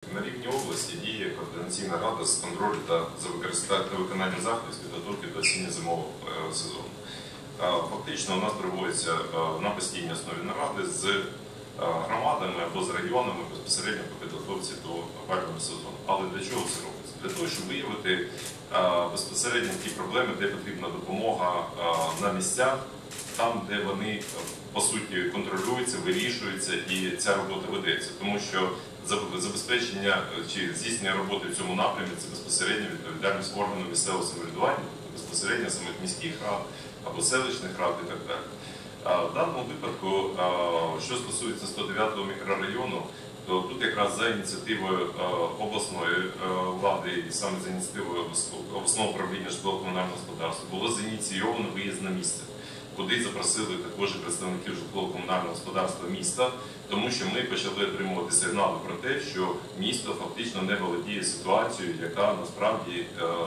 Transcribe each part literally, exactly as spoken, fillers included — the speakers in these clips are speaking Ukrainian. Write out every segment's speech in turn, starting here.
На рівні області діє координаційна рада з контролю та за виконання заходів з підготовки до осінньо-зимового сезону. Фактично у нас проводяться на постійній основі наради з громадами або з районами безпосередньо по підготовці до опалювального сезону. Але для чого це робиться? Для того, щоб виявити безпосередньо ті проблеми, де потрібна допомога на місцях, там, де вони, по суті, контролюються, вирішуються і ця робота ведеться. Тому що забезпечення чи здійснення роботи в цьому напрямі – це безпосередньо відповідальність органу місцевого самоврядування, безпосередньо самих міських рад або селищних рад і так далі. В даному випадку, що стосується сто дев'ятого мікрорайону, то тут якраз за ініціативою обласної влади і саме за ініціативою обласного управління житлово-комунального господарства було зініційовано виїзд на місце, куди запросили також представників житлово-комунального господарства міста, тому що ми почали отримувати сигнали про те, що місто фактично не володіє ситуацією, яка насправді,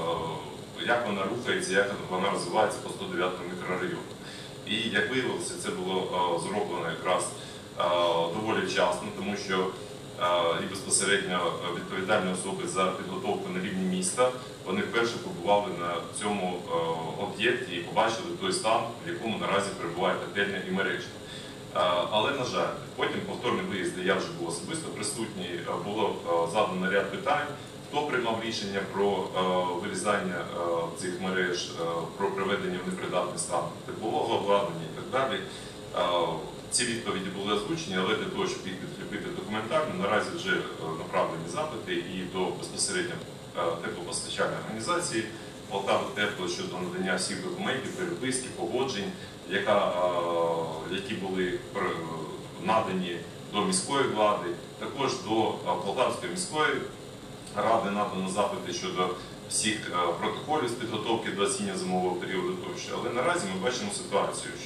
як вона рухається, як вона розвивається по сто дев'ятому мікрорайону. І, як виявилося, це було зроблено якраз доволі вчасно, тому що і безпосередньо відповідальні особи за підготовку на рівні міста, вони вперше побували на цьому об'єкті і побачили той стан, в якому наразі перебуває котельня і мережа. Але, на жаль, потім повторний виїзд, де я вже був особисто присутній, було задано ряд питань, хто приймав рішення про вирізання цих мереж, про приведення в непридатний стан теплового обладнання і так далі. Ці відповіді були озвучені, але для того, щоб їх підкріпити документально, наразі вже направлені запити і до безпосередньо теплопостачальної організації «Полтаватепло» щодо надання всіх документів, переписки, погоджень, яка, які були надані до міської влади, також до Полтавської міської ради надано запити щодо всіх протоколів з підготовки до осінньо-зимового періоду тощо. Але наразі ми бачимо ситуацію,